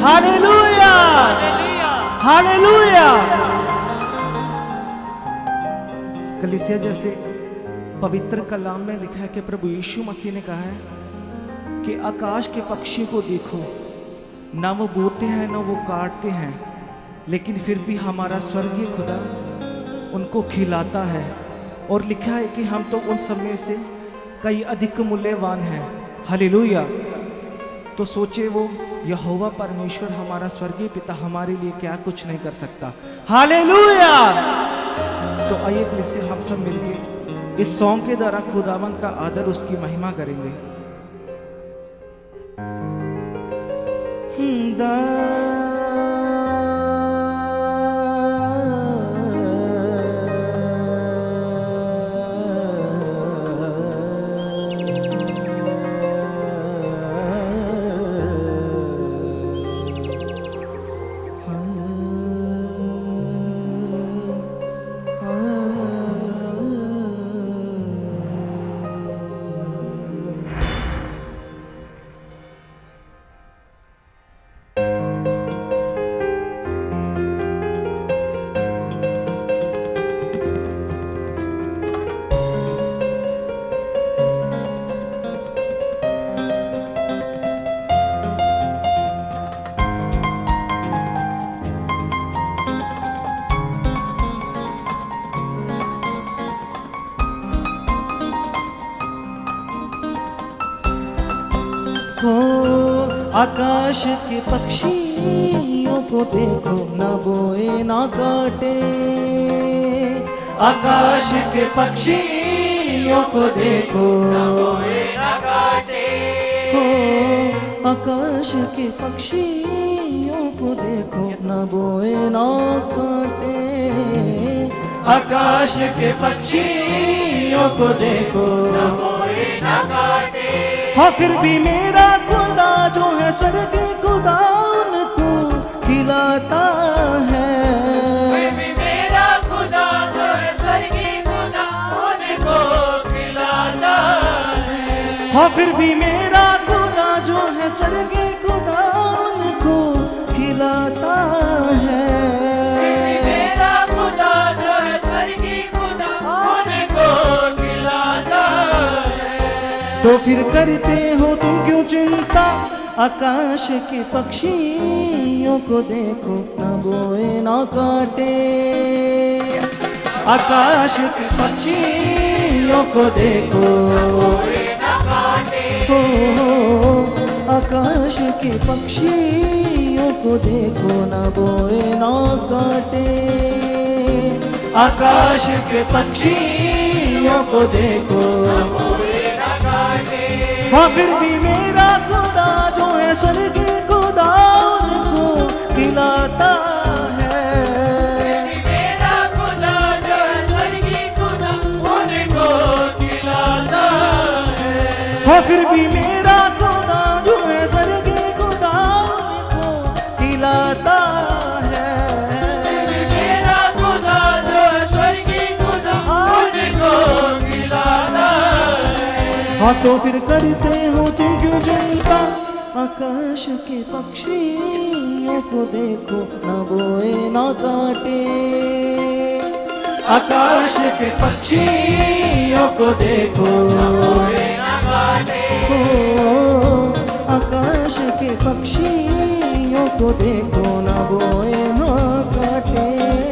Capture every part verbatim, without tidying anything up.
Hallelujah, hallelujah. कलीसिया जैसे पवित्र कलाम में लिखा है कि प्रभु यीशु मसीह ने कहा है कि आकाश के पक्षी को देखो, ना वो बोते हैं ना वो काटते हैं, लेकिन फिर भी हमारा स्वर्गीय खुदा उनको खिलाता है। और लिखा है कि हम तो उन सब में से कई अधिक मूल्यवान हैं। हालेलुया। तो सोचे वो यहोवा परमेश्वर हमारा स्वर्गीय पिता हमारे लिए क्या कुछ नहीं कर सकता। हालेलुया। तो आइए प्लीज से हम सब मिलके इस सॉन्ग के द्वारा खुदावंत का आदर, उसकी महिमा करेंगे। आकाश के पक्षियों को देखो, न बोए न काटे। आकाश के पक्षियों को देखो, न बोए न काटे। हो आकाश के पक्षियों को देखो, न बोए न काटे। आकाश के पक्षियों को देखो, न बोए न काटे। हाँ फिर भी मेरा खुदा जो है स्वर्ग खुदा उनको खिलाता है। फिर भी मेरा खुदा जो है स्वर्ग खुदा उनको खिलाता है। हाँ फिर भी मेरा खुदा जो है स्वर्ग खुदा उनको खिलाता है। फिर भी मेरा खुदा जो है स्वर्ग खुदा उनको खिलाता है। तो फिर करते हो तुम क्यों चिंता, आकाश के पक्षियों को देखो, न बोए न काटे। आकाश के पक्षियों को देखो, न बोए न काटे। हो आकाश के पक्षियों को देखो, न बोए न काटे। आकाश के पक्षियों को देखो, न बोए न काटे। हाँ फिर भी मेरा खुदा जो है स्वर्ग खुदा उनको खिलाता है। मेरा खुदा जो है स्वर्ग खुदा उनको खिलाता है। हाँ फिर भी मेरा खुदा जो है स्वर्ग खुदा उनको खिलाता है। मेरा खुदा जो है स्वर्ग खुदा उनको खिलाता है। हाँ तो फिर करते हो तुम क्यों चिंता, आकाश के पक्षियों को देखो, न बोए न काटे। आकाश के पक्षियों को देखो, न बोए न काटे। हो आकाश के पक्षियों को देखो, न बोए न काटे।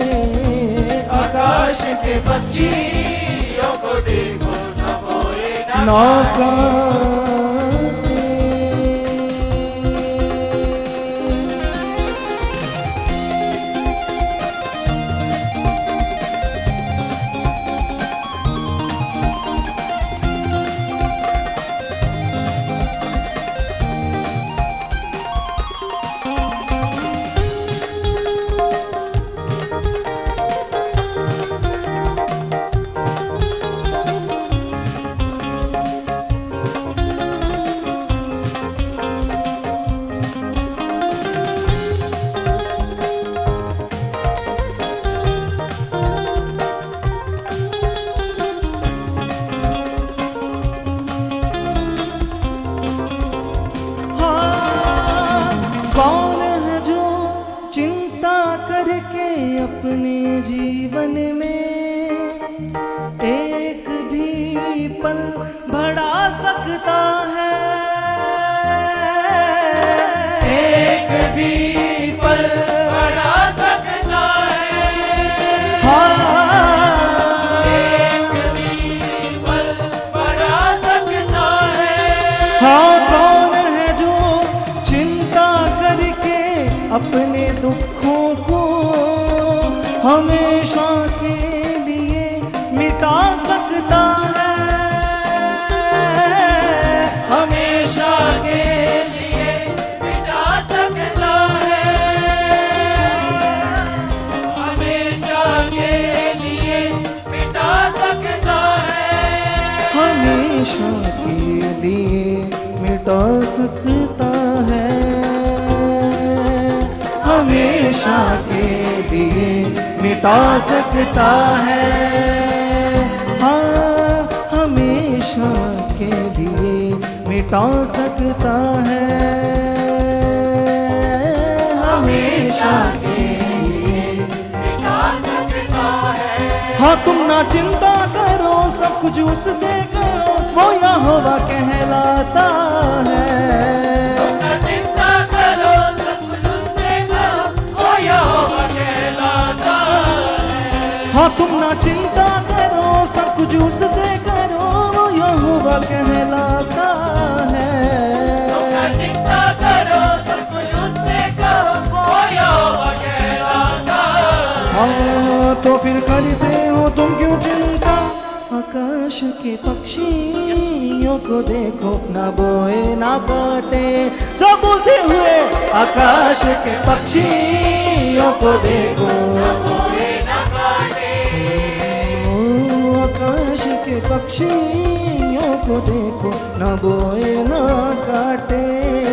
आकाश के पक्षियों को देखो, न बोए न काटे। जीवन में एक भी पल बढ़ा सकता है, एक भी पल बढ़ा सकता है। हाँ, एक भी पल बढ़ा सकता है। हाँ, कौन है जो चिंता करके अपने दुखों को हमेशा के लिए मिटा सकता है, हमेशा के लिए मिटा सकता है, हमेशा के लिए मिटा सकता है, हमेशा के लिए मिटा सकता है, हमेशा के लिए मिटा सकता है। हाँ, हमेशा के लिए मिटा सकता है, हमेशा के लिए मिटा सकता है। हाँ, तुम ना चिंता करो, सब कुछ उससे करो, वो यहोवा कहलाता है। तुम ना चिंता करो, सब कुछ उससे करो, वो यहोवा कहलाता है। हाँ, तुम ना चिंता करो, सब कुछ उससे करो, वो यहोवा कहलाता है। तुम ना चिंता करो, सब कुछ उससे करो, वो यहोवा कहलाता है। हाँ, तो फिर करते हो तुम क्यों चिंता? आकाश के पक्षियों को देखो, ना बोए ना काटे, सब बोलते हुए आकाश के पक्षियों को देखो, ना बोए ना काटे। ओ, आकाश के पक्षियों को देखो, ना बोए ना काटे,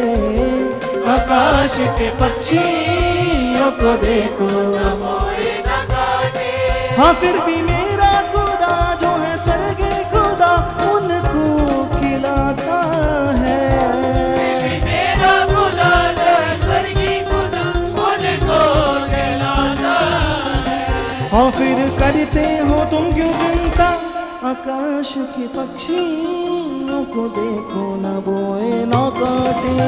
आकाश के पक्षियों को देखो, ना बोए ना काटे। हाँ, फिर भी मेरा खुदा जो है स्वर्ग खुदा उनको खिलाता है, मेरा खुदा जो है स्वर्ग खुदा उनको खिलाता है। हाँ, फिर करते हो तुम क्यों चिंता? आकाश के पक्षियों को देखो, ना बोए ना काटे,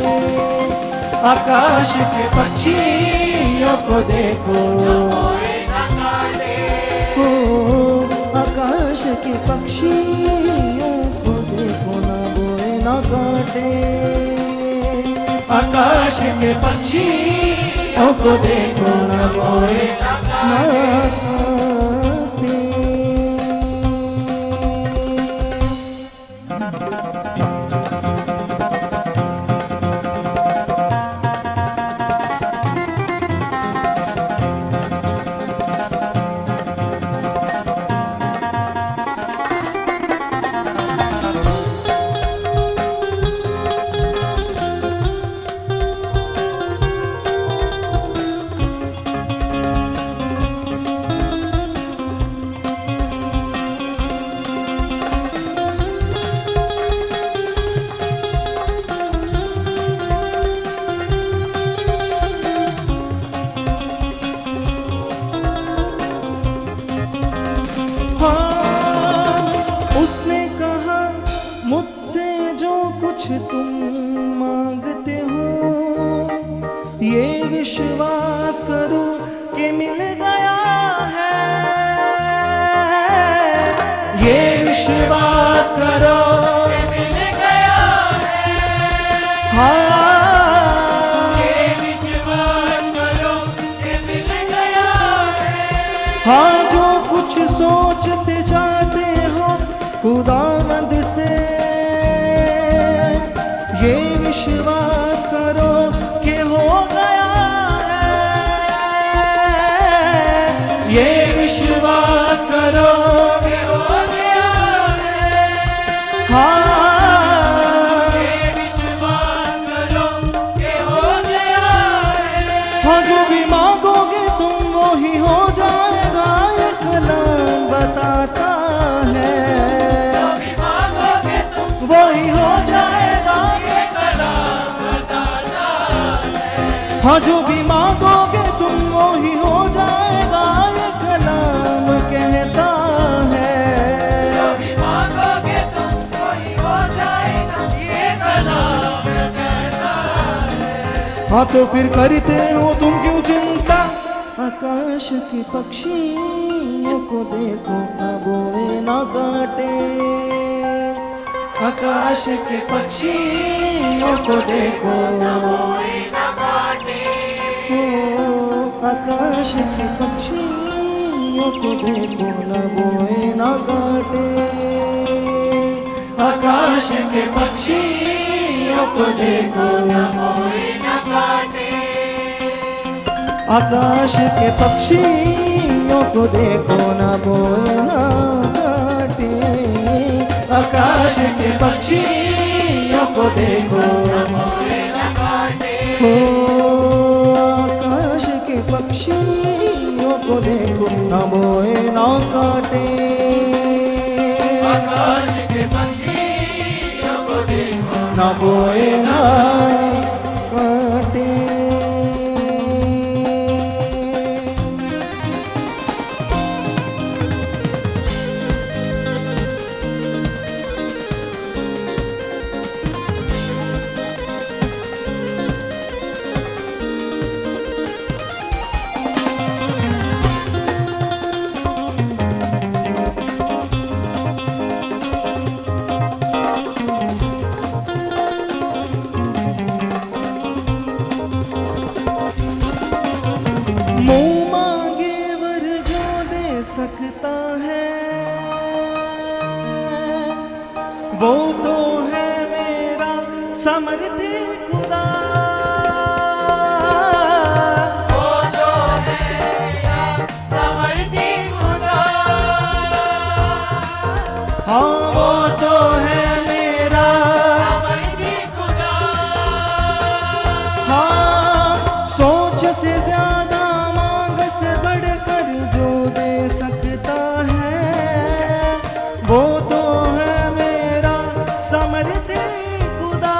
आकाश के पक्षियों को देखो, ना बोए ना काटे। हो, आकाश के पक्षियों को देखो, ना बोए ना काटे, आकाश के पक्षियों को देखो, ना बोए ना काटे। तुम मांगते हो ये विश्वास करो कि मिल गया है, ये विश्वास करो कि मिल गया है। हाँ, ये विश्वास करो कि मिल गया है। हाँ, जो कुछ सोचते जाते हो खुदावंद से, ये विश्वास करो कि हो गया है, ये विश्वास करो कि हो गया है। हाँ, ये विश्वास करो कि हो गया है। हाँ, जो भी मांगोगे तुम वो ही हो जाएगा, ये कलाम बताता है। जो भी मांगोगे तुम वो ही हो जाएगा, हाँ, जो भी मांगोगे तुम वो ही हो जाएगा, ये कलाम हाँ तो फिर करते हो तुम क्यों चिंता। आकाश के पक्षियों को देखो न बोए न काटे। आकाश के पक्षियों को देखो न बोए न काटे। आकाश के पक्षियों को देखो न बोए न काटे। आकाश के पक्षियों को देखो न बोए न काटे। आकाश के पक्षियों को देखो न बोए न काटे। आकाश के पक्षियों को देखो न बोए न काटे। आकाश के पक्षियों को देखो न बोए न काटे। आकाश के पक्षियों को देखो न बोए न काटे। मुँह मांगे वर जो दे सकता है वो तो है मेरा समर्थी खुदा। वो तो है मेरा समर्थी खुदा। हाँ वो तो है मेरा समर्थी खुदा। हाँ सोच से ज्यादा बढ़कर जो दे सकता है वो तो है मेरा समर्थी खुदा।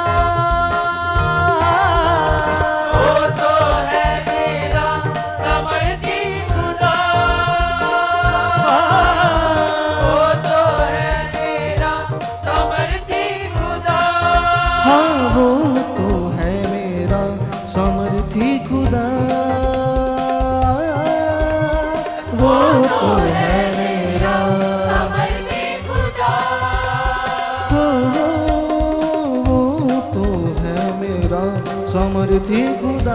वो तो है मेरा समर्थी खुदा। वो तो है मेरा समर्थी खुदा। हाँ वो तो है मेरा समर्थी खुदा। वो तो है मेरा समर्थी खुदा। वो तो है मेरा समर्थी खुदा।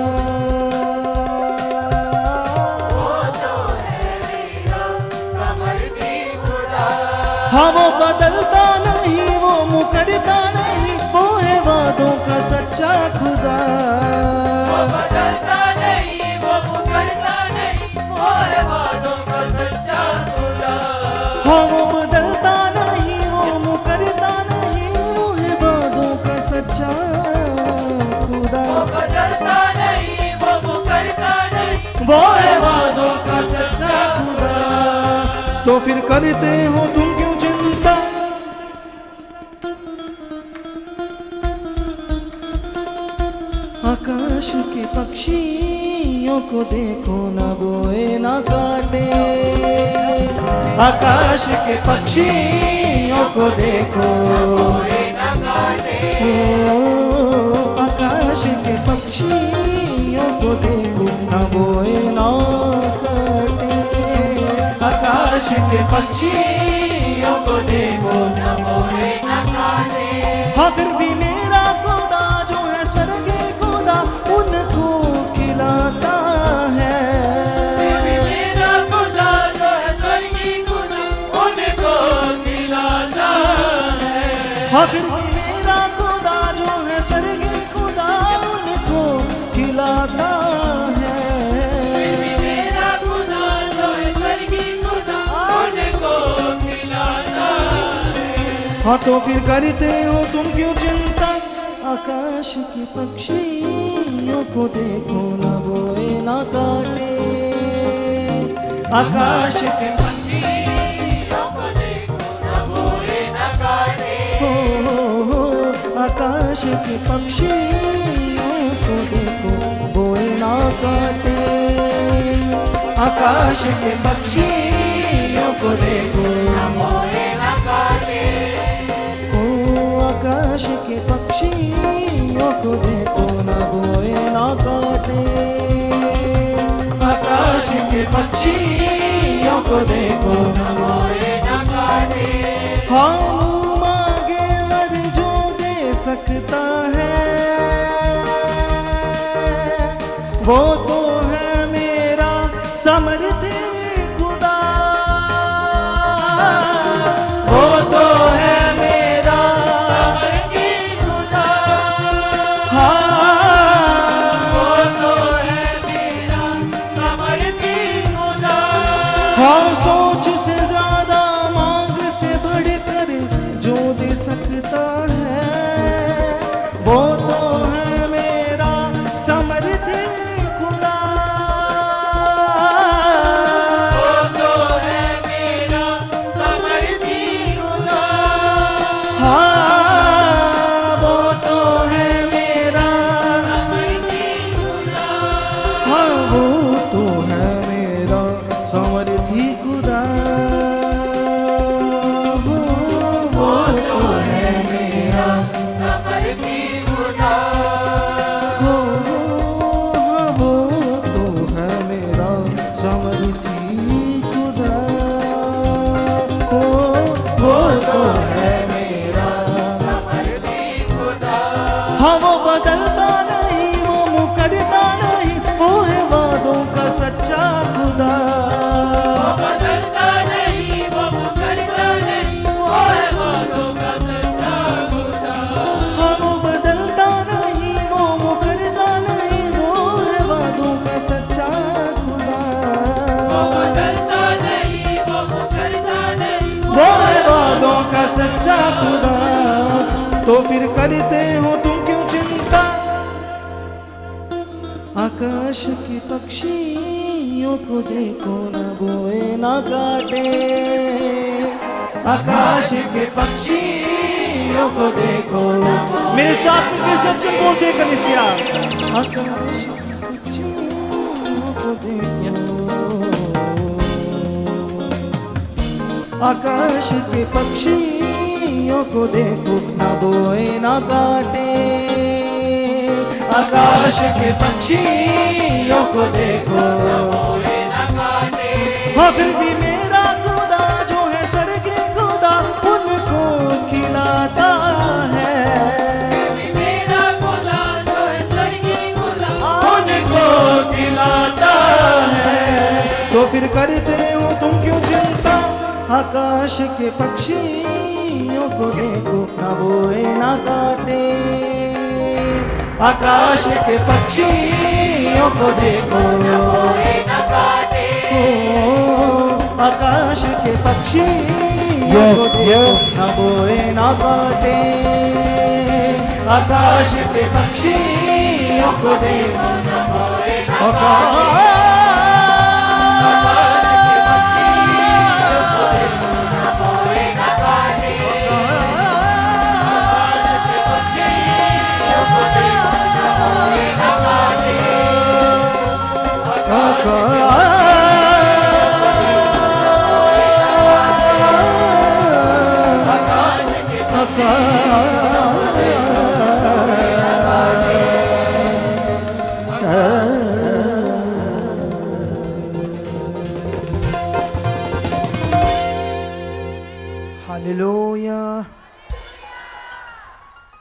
वो तो है मेरा समर्थी खुदा। हाँ वो बदलता नहीं वो मुकरता नहीं वो है वादों का सच्चा खुदा। वो बदलता नहीं वो मुकरता नहीं वो है वादों का सच्चा खुदा। हाँ वो बदलता नहीं वो मुकरता नहीं वो है वादों का सच्चा खुदा। वो बदलता नहीं वो मुकरता नहीं वो है वादों का सच्चा खुदा। तो फिर करते हो तुम क्यों चिंता। आकाश के पक्षियों को देखो न बोए न काटे। आकाश के पक्षियों को देखो न काटे। आकाश के पक्षियों को देखो न बोए न काटे। आकाश के पक्षियों को देखो न बोए न काटे। हाँ फिर भी मेरा खुदा जो है स्वर्ग खुदा उनको खिलाता है। मेरा खुदा जो है स्वर्गी खुदा उनको खिलाता है। हाँ फिर भी मेरा खुदा जो है स्वर्गी खुदा उनको खिलाता है। मेरा खुदा जो है स्वर्गी खुदा उनको खिलाता है। हाँ तो फिर करते हो तुम क्यों चिंता। आकाश के पक्षियों को देखो न बोए न काटे। आकाश के पक्षियों को देखो न बोए न काटे। हो हो हो आकाश के पक्षियों को देखो बोए न काटे। आकाश के पक्षियों को देखो न बोए न काटे। आकाश के पक्षियों को देखो न बोए के पक्षियों को देखो, हाँ मांगे वर जो दे सकता है, वो तो है मेरा समर्थी खुदा, वो तो है मेरा समर्थी खुदा, हाँ वो तो है मेरा समर्थी खुदा, हाँ सोच से ज्यादा मांग से बढ़कर जो दे सकता है, वो तो है मेरा समर्थी खुदा, वो तो है मेरा समर्थी खुदा, हाँ वो तो है मेरा समर्थी खुदा, हाँ वो तो है मेरा समर्थी खुदा, वो तो है मेरा समर्थी खुदा, हो वो तो है मेरा समर्थी खुदा, हो वो तो है मेरा समर्थी खुदा, हाँ वो बदलता नहीं, वो मुकरता नहीं, वो है वादों का सच्चा खुदा, बदलता नहीं, वो मुकरता नहीं, वो है वादों का सच्चा खुदा, हाँ वो बदलता नहीं, वो मुकरता नहीं, वो है वादों का सच्चा खुदा, वो बदलता नहीं, वो मुकरता नहीं, वो है वादों का सच्चा खुदा, तो फिर करते हो तुम क्यों चिंता, आकाश के पक्षियों को देखो, न बोए न काटे, आकाश के पक्षियों को देखो, मेरे साथ में के सब चल बोलते कलिसिया, आकाश के पक्षियों को देखो, आकाश के पक्षियों को देखो, न बोए न काटे, आकाश के पक्षियों को देखो, हाँ फिर भी मेरा खुदा जो है स्वर्ग खुदा उनको खिलाता है, मेरा खुदा जो है स्वर्ग खुदा उनको खिलाता है, तो फिर करते हो तुम क्यों चिंता, आकाश के पक्षियों को देखो, न बोए न काटे, आकाश के पक्षियों को देखो, आकाश के पक्षियों को देखो, न बोए न काटे, आकाश के पक्षियों को देखो, आकाश हालेलुया।